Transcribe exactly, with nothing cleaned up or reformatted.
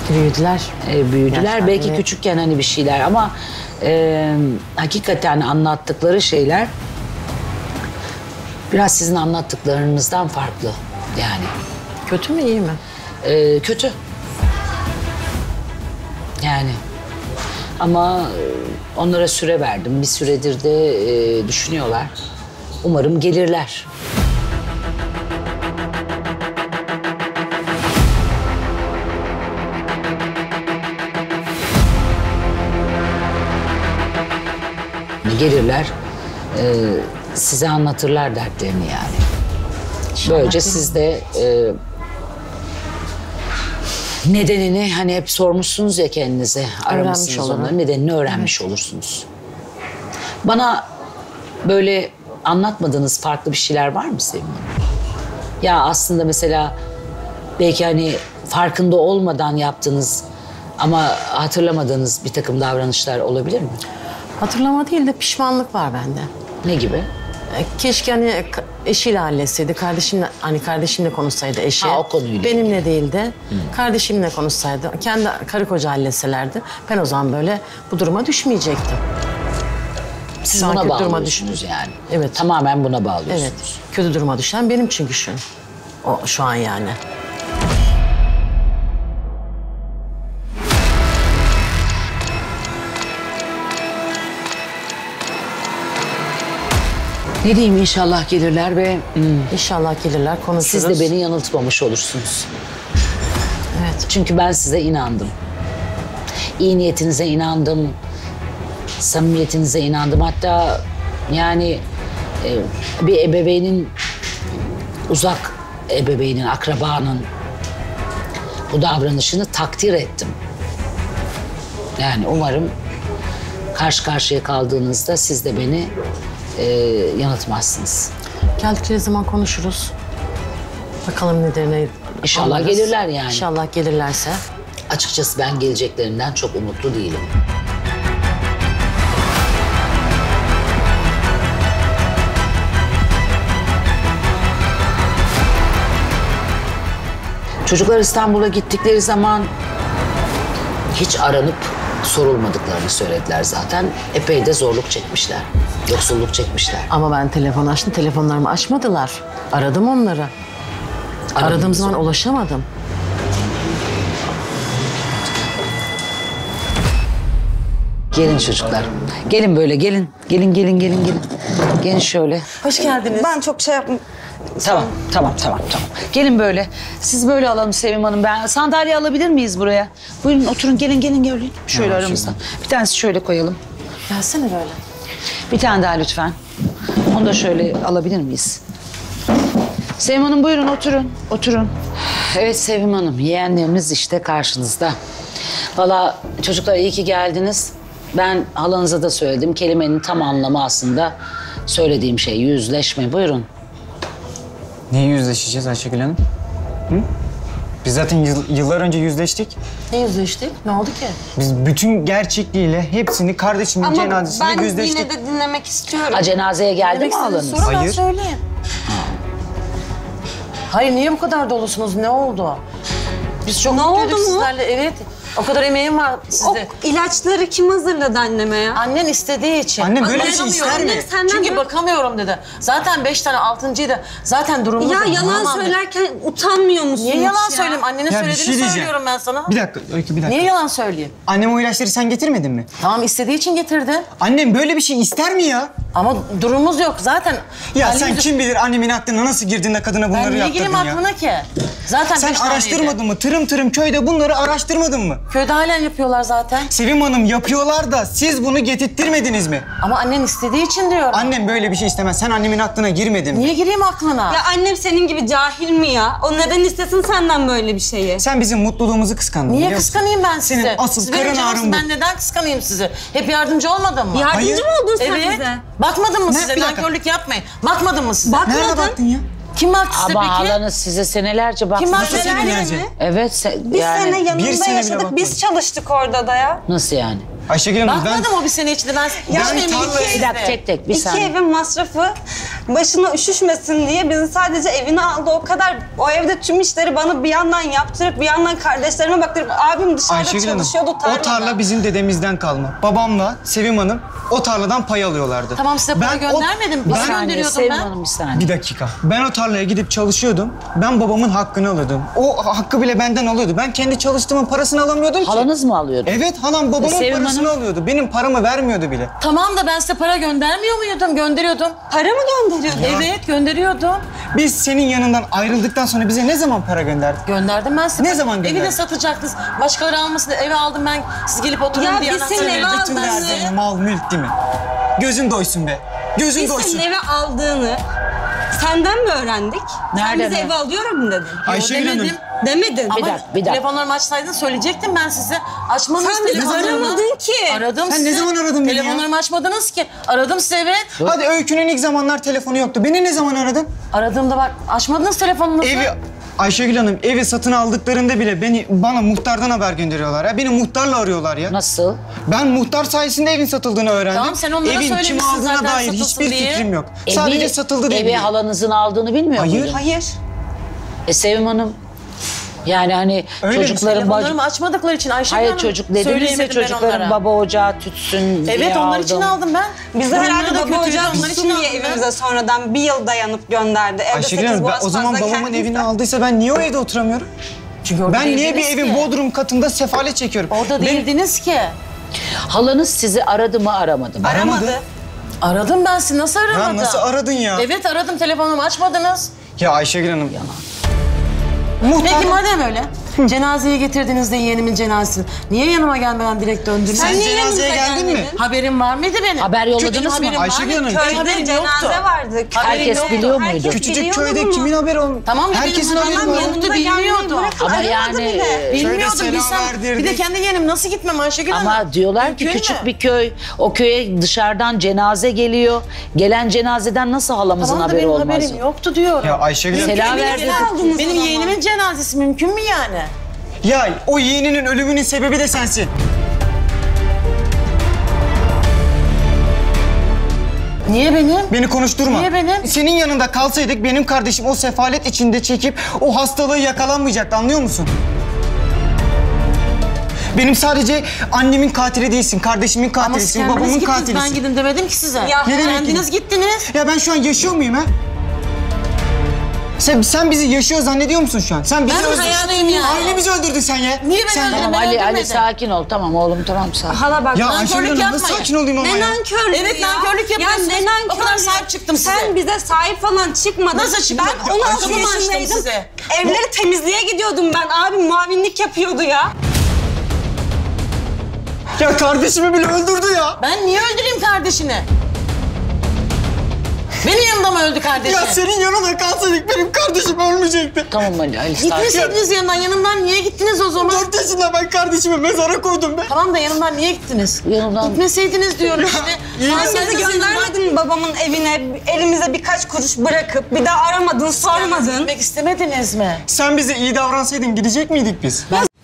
Büyüdüler. E, büyüdüler. Yaşlar, Belki evet. küçükken hani bir şeyler ama e, hakikaten anlattıkları şeyler biraz sizin anlattıklarınızdan farklı yani. Kötü mü iyi mi? E, kötü. Yani ama e, onlara süre verdim. Bir süredir de e, düşünüyorlar. Umarım gelirler. Gelirler, e, size anlatırlar dertlerini yani. Böylece siz de e, nedenini hani hep sormuşsunuz ya kendinize, aramışsınız olurum. onları, nedenini öğrenmiş Evet. olursunuz. Bana böyle anlatmadığınız farklı bir şeyler var mı Sevim Hanım? Ya aslında mesela belki hani farkında olmadan yaptığınız ama hatırlamadığınız bir takım davranışlar olabilir mi? Hatırlama değil de pişmanlık var bende. Ne gibi? E, Keşke hani ka- eşiyle halletseydi, kardeşimle hani kardeşimle konuşsaydı eşi. Ha, o konuyla Benimle değil de kardeşimle konuşsaydı, kendi karı koca halletselerdi. Ben o zaman böyle bu duruma düşmeyecektim. Siz Şu an buna kötü duruma bağlıyorsunuz düştüm. yani. Evet. Tamamen buna bağlıyorsunuz. Evet, kötü duruma düşen benim çünkü şu. O şu an yani. Ne diyeyim, inşallah gelirler ve hmm, İnşallah gelirler, konuşuruz. siz de beni yanıltmamış olursunuz. Evet. Çünkü ben size inandım. İyi niyetinize inandım. Samimiyetinize inandım. Hatta yani e, bir ebeveynin, uzak ebeveynin, akrabanın bu davranışını takdir ettim. Yani umarım karşı karşıya kaldığınızda siz de beni e, yanıltmazsınız. Geldikleri zaman konuşuruz. Bakalım nedir İnşallah anlarız. gelirler yani. İnşallah gelirlerse. Açıkçası ben geleceklerinden çok umutlu değilim. Çocuklar İstanbul'a gittikleri zaman hiç aranıp sorulmadıklarını söylediler zaten. Epey de zorluk çekmişler, yoksulluk çekmişler. Ama ben telefon açtım, telefonlarımı açmadılar. Aradım onları. Aradığım Aradınız zaman onu. ulaşamadım. Gelin çocuklar, gelin böyle, gelin. Gelin, gelin, gelin, gelin. Gelin şöyle. Hoş geldiniz. Ben çok şey yapm... Tamam, tamam, tamam, tamam. Gelin böyle. Siz böyle alalım Sevim Hanım. Ben sandalye alabilir miyiz buraya? Buyurun oturun, gelin, gelin, gelin. Şöyle Tamam, aramızda. Bir tanesi şöyle koyalım. Gelsene böyle. Bir tane daha lütfen. Onu da şöyle alabilir miyiz? Sevim Hanım buyurun oturun, oturun. Evet Sevim Hanım, yeğenleriniz işte karşınızda. Valla çocuklar iyi ki geldiniz. Ben halanıza da söyledim. Kelimenin tam anlamı aslında söylediğim şey, yüzleşme. Buyurun. Niye yüzleşeceğiz Ayşegül Hanım? Hı? Biz zaten yıl- yıllar önce yüzleştik. Ne yüzleştik? Ne oldu ki? Biz bütün gerçekliğiyle hepsini kardeşimin Ama cenazesinde ben yüzleştik. yine de dinlemek istiyorum. Ha, cenazeye geldi Demek mi istediğiniz halanız? soru ben Hayır. söyleyeyim. Hayır, niye bu kadar dolusunuz? Ne oldu? Biz çok Ne mutluyduk oldu mu? sizlerle. Evet. O kadar emeğim var O sizde. ilaçları kim hazırladı anneme ya? Annen istediği için. Annem böyle bir şey Bakamıyorum. ister mi? Annem senden Çünkü de- bakamıyorum dedi. Zaten beş tane altıncıydı. Zaten durumumuz... Ya yalan Tamam. söylerken utanmıyor musunuz Niye yalan ya? söyleyeyim? Annenin Ya bir söylediğini şey diyeceğim. söylüyorum ben sana. Bir dakika, Öykü bir dakika. Niye yalan söyleyeyim? Annem o ilaçları sen getirmedin mi? Tamam, istediği için getirdi. Annem böyle bir şey ister mi ya? Ama durumumuz yok zaten. Ya halimiz sen yok. kim bilir annemin aklına nasıl girdin de kadına bunları Ben niye yaptırdın gireyim ya? aklına ki? Zaten Sen beş taneydi. araştırmadın mı? Tırım tırım köyde bunları araştırmadın mı? Köyde halen yapıyorlar zaten. Sevim Hanım yapıyorlar da siz bunu getirttirmediniz mi? Ama annen istediği için diyorum. Annem böyle bir şey istemez. Sen annemin aklına girmedin mi? Niye gireyim aklına? Ya annem senin gibi cahil mi ya? O neden istesin senden böyle bir şeyi? Sen bizim mutluluğumuzu kıskandın. Niye biliyor musun? kıskanayım ben sizi? Senin asıl Siz karın benim canımsınız, ağrın bu. ben neden kıskanayım sizi? Hep yardımcı olmadın mı? Yardımcı Hayır. mı oldun sen Evet. bize? Bakmadın mı Ne? size? Bir dakika. Nankörlük yapmayın. Bakmadın mı size? Bakmadın. Nerede baktın ya? Kim baktı size Ama peki? halanız size senelerce baktı. Kim baktı Nasıl size? senelerce? Evet, se- Bir yani sene yanında bir sene bile yaşadık. bakmadım. Biz çalıştık orada da ya. nasıl yani? Ayşegül Hanım ben... Bakmadım o bir sene içinde. Ben, Ya hiç ben memnun tarla- değilim. Bir dakika tek tek bir İki saniye. evin masrafı başına üşüşmesin diye bizi sadece evine aldı. O kadar o evde tüm işleri bana bir yandan yaptırıp bir yandan kardeşlerime baktırıp abim dışarıda Ayşegül Hanım, çalışıyordu tarlada. o tarla bizim dedemizden kalma. Babamla Sevim Hanım o tarladan pay alıyorlardı. Tamam size para Ben o- göndermedim. Bir Para saniye gönderiyordum Sevim ben. Hanım bir saniye. Bir dakika. Ben o tarlaya gidip çalışıyordum. Ben babamın hakkını alıyordum. O hakkı bile benden alıyordu. Ben kendi çalıştığımın parasını alamıyordum ki. Halanız mı alıyordu? Evet, halam babamın Sevim parasını Hanım? alıyordu. Benim paramı vermiyordu bile. Tamam da ben size para göndermiyor muydum? Gönderiyordum. Para mı gönderiyordu? Evet gönderiyordum. Biz senin yanından ayrıldıktan sonra bize ne zaman para gönderdin? Gönderdim ben size. Ne zaman Evi gönderdin? de satacaktınız. Başkaları almasın diye eve aldım ben. Siz gelip oturun Ya diye biz senin anahtarı eve verdim. aldık. Bütün Aldığınızı- verdiğin mal mülk değil mi? Gözün doysun be. Gözün Biz doysun. senin eve aldığını senden mi öğrendik? Sen Nereden bize ha? eve alıyorum dedin. Ayşegül Hanım. demedim. Demedin. Bir Ama dakika, bir dakika. telefonlarımı açsaydın söyleyecektim ben size. Açmadınız Sen bizi telefonlarımı. aramadın ki. Aradım Sen sizi. ne zaman aradın beni ya? Telefonlarımı açmadınız ki. Aradım sizi evet. Hadi Öykü'nün ilk zamanlar telefonu yoktu. Beni ne zaman aradın? Aradığımda bak açmadınız telefonunuzu. Evi Ayşegül Hanım evi satın aldıklarında bile beni bana muhtardan haber gönderiyorlar ya. Beni muhtarla arıyorlar ya. Nasıl? Ben muhtar sayesinde evin satıldığını öğrendim. Tamam, sen onlara Evin kim söylemişsin aldığına zaten dair satılsın hiçbir diye. fikrim yok. Sadece satıldı diye Evi biliyorum. halanızın aldığını bilmiyor Hayır. muydun? Hayır. E Sevim Hanım, yani hani Öyle mi? çocukların bacı... Telefonlarımı açmadıkları için Ayşegül Hayır Hanım. çocuk dediniz ya söyleyemedim ben çocukların onlara. baba ocağı tütsün diye Evet onlar aldım. için aldım ben. Bizi Durumları herhalde da baba kötüydü, ocağı onlar için tutsun diye aldım ben. evimize sonradan bir yıl dayanıp gönderdi. Evde Ayşegül sekiz Hanım ben boğaz o zaman fazla babamın kendisi- evini aldıysa ben niye o evde oturamıyorum? Çünkü orada Ben niye bir değildiniz evin ki. bodrum katında sefalet çekiyorum? Orada Ben- değildiniz ki. Halanız sizi aradı mı aramadı mı? Aramadı. Aradım ben sizi nasıl aramadım? Ya nasıl aradın ya? Evet aradım telefonumu açmadınız. Ya Ayşegül Hanım. Muhtar... Peki madem öyle cenazeye getirdiğinizde yeğenimin cenazesini niye yanıma gelmeden direkt döndünüz? Sen niye cenazeye yanımıza geldin mi? gelmedin? Haberim var mıydı benim? Haber yolladınız Benim mı? haberim var Ayşegül mıydı? Hanım, Köyde Köyde haberim yoktu. cenaze vardı. Herkes Haberim biliyor yoktu. muydu? Herkes Küçücük biliyordu köyde bunu. kimin haberi olmuş? Tamam da Herkesin benim haberi haberim var. yoktu, Yanımıza bilmiyordum. gelmeyi bırakın, Ama aramadı yani, bile. e, Bilmiyordum selam bilsem. verdirdik. Bir de kendi yeğenim nasıl gitmem Ayşegül Hanım? Ama diyorlar ki Mümkün küçük mü? bir köy, o köye dışarıdan cenaze geliyor. Gelen cenazeden nasıl halamızın Tamam da haberi benim olmaz? haberim yoktu diyorum. Ya Ayşegül Hanım. Selam Beni verdi. geri aldınız o Benim zaman. yeğenimin cenazesi mümkün mü yani? Ya o yeğeninin ölümünün sebebi de sensin. Niye benim? Beni konuşturma. Niye benim? Senin yanında kalsaydık benim kardeşim o sefalet içinde çekip o hastalığı yakalanmayacaktı, anlıyor musun? Benim sadece annemin katili değilsin, kardeşimin Ama siz katilisin, kendiniz babamın gittiniz. katilisin. Ben gidin demedim ki size. Ya, ne demek Kendiniz gittiniz. Ya ben şu an yaşıyor muyum ha? Sen, sen bizi yaşıyor zannediyor musun şu an? Sen bizi Ben öldürdün. hayatıyım yani. Ailemizi öldürdün sen ya. Niye ben sen öldürdüm? Tamam Ben Ali, Ali öldürmedim. sakin ol. Tamam oğlum tamam sakin. Hala bak. Ya nankörlük Ayşegül Hanım nasıl yapmayın. sakin olayım ama Ne ya? nankörlüğü Evet, ya. nankörlük yapıyorsunuz. Ya ne nankörlüğü? O kadar sahip çıktım size. Sen bize sahip falan çıkmadın. Nasıl çıkmadım? Ben on altı Açımı açtım yaşındaydım. size. Evleri temizliğe gidiyordum ben. Abim muavinlik yapıyordu ya. Ya kardeşimi bile öldürdü ya. Ben niye öldüreyim kardeşini? Benim yanımda mı öldü kardeşi? Ya senin yanına kalsaydık benim kardeşim ölmeyecekti. Tamam Ali, Ali sakin. Gitmeseydiniz yanından. Yanımdan niye gittiniz o zaman? Dört yaşında ben kardeşimi mezara koydum be. Tamam da yanımdan niye gittiniz? Yanımdan- Gitmeseydiniz diyorum işte. Sen Kalsaydınız bizi yanımdan- göndermedin mi babamın evine? Elimize birkaç kuruş bırakıp bir daha aramadın, sormadın. Gitmek istemediniz mi? Sen bize iyi davransaydın gidecek miydik biz?